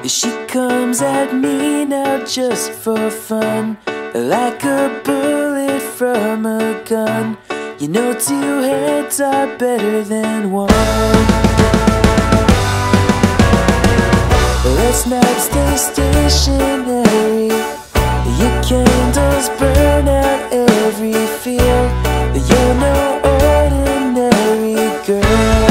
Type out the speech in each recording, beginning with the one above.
She comes at me now just for fun, like a bullet from a gun. You know, two heads are better than one. Let's not stay stationary. Your candles burn out every field. You're no ordinary girl.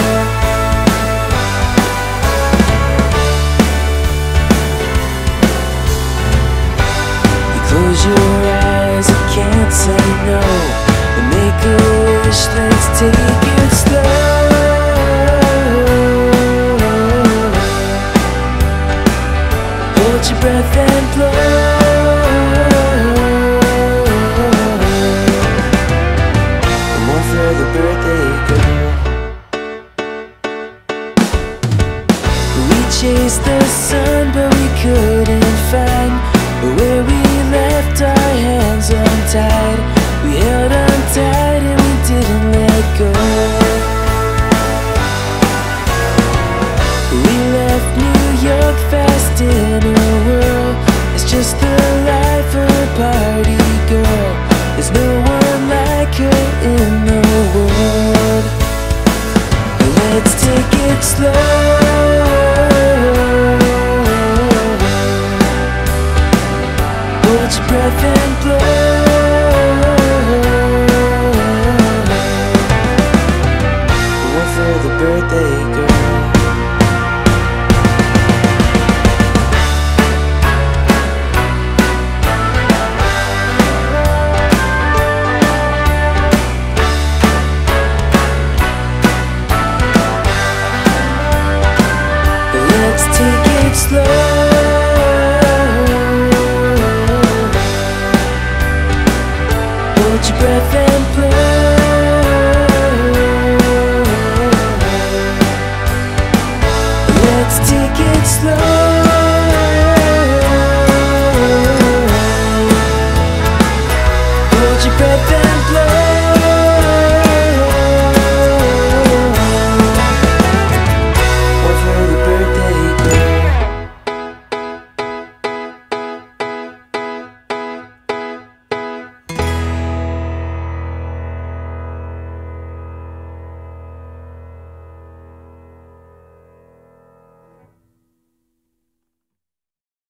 Close your eyes, I can't say no. Make a wish, let's take it slow. Hold your breath and blow. One for the birthday girl. We chased the sun, but we couldn't find where we left our hands untied. We held on tight and we didn't let go. We left New York fast in a whirl. It's just the life of a party girl. There's no one like her in the world. Let's take it slow. Hold your breath and blow. One for the birthday girl. Let's take it slow.